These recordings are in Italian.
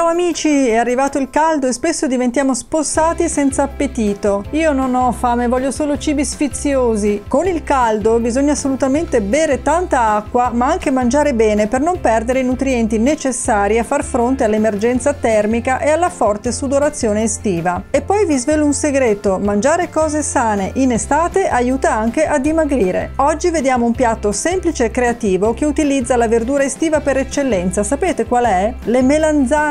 Ciao amici, è arrivato il caldo e spesso diventiamo spossati e senza appetito. Io non ho fame, voglio solo cibi sfiziosi. Con il caldo bisogna assolutamente bere tanta acqua, ma anche mangiare bene per non perdere i nutrienti necessari a far fronte all'emergenza termica e alla forte sudorazione estiva. E poi vi svelo un segreto: mangiare cose sane in estate aiuta anche a dimagrire. Oggi vediamo un piatto semplice e creativo che utilizza la verdura estiva per eccellenza. Sapete qual è? Le melanzane!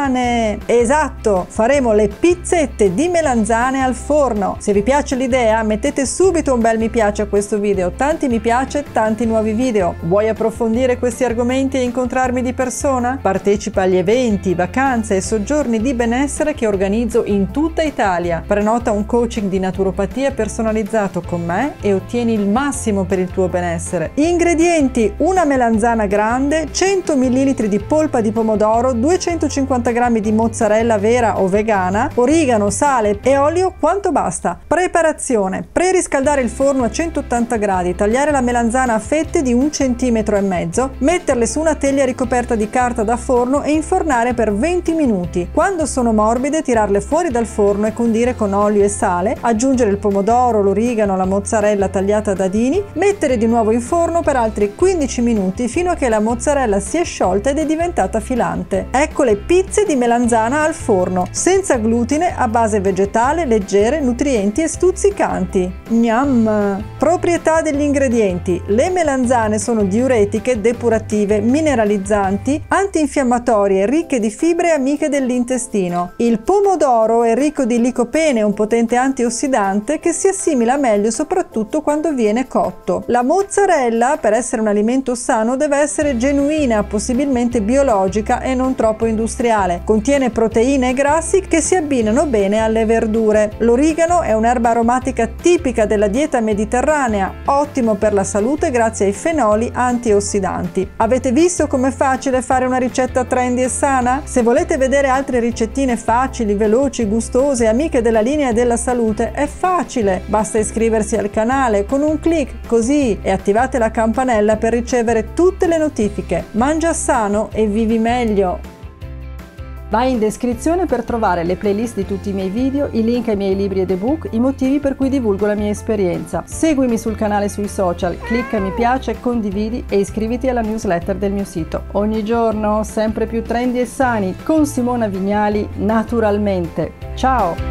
Esatto, faremo le pizzette di melanzane al forno. Se vi piace l'idea, mettete subito un bel mi piace a questo video, tanti mi piace, tanti nuovi video. Vuoi approfondire questi argomenti e incontrarmi di persona? Partecipa agli eventi, vacanze e soggiorni di benessere che organizzo in tutta Italia. Prenota un coaching di naturopatia personalizzato con me e ottieni il massimo per il tuo benessere. Ingredienti: una melanzana grande, 100 ml di polpa di pomodoro, 250 g di mozzarella vera o vegana, origano, sale e olio quanto basta. Preparazione: preriscaldare il forno a 180 gradi, tagliare la melanzana a fette di 1,5 cm, metterle su una teglia ricoperta di carta da forno e infornare per 20 minuti. Quando sono morbide, tirarle fuori dal forno e condire con olio e sale, aggiungere il pomodoro, l'origano, la mozzarella tagliata a dadini, mettere di nuovo in forno per altri 15 minuti fino a che la mozzarella si è sciolta ed è diventata filante. Ecco le pizze di melanzana al forno, senza glutine, a base vegetale, leggere, nutrienti e stuzzicanti. Gnam! Proprietà degli ingredienti: le melanzane sono diuretiche, depurative, mineralizzanti, antinfiammatorie, ricche di fibre e amiche dell'intestino. Il pomodoro è ricco di licopene, un potente antiossidante che si assimila meglio soprattutto quando viene cotto. La mozzarella, per essere un alimento sano, deve essere genuina, possibilmente biologica e non troppo industriale. Contiene proteine e grassi che si abbinano bene alle verdure. L'origano è un'erba aromatica tipica della dieta mediterranea, ottimo per la salute grazie ai fenoli antiossidanti. Avete visto com'è facile fare una ricetta trendy e sana? Se volete vedere altre ricettine facili, veloci, gustose, amiche della linea della salute, è facile. Basta iscriversi al canale con un clic così e attivate la campanella per ricevere tutte le notifiche. Mangia sano e vivi meglio! Vai in descrizione per trovare le playlist di tutti i miei video, i link ai miei libri ed ebook, i motivi per cui divulgo la mia esperienza. Seguimi sul canale sui social, clicca mi piace, condividi e iscriviti alla newsletter del mio sito. Ogni giorno sempre più trendy e sani con Simona Vignali, naturalmente. Ciao!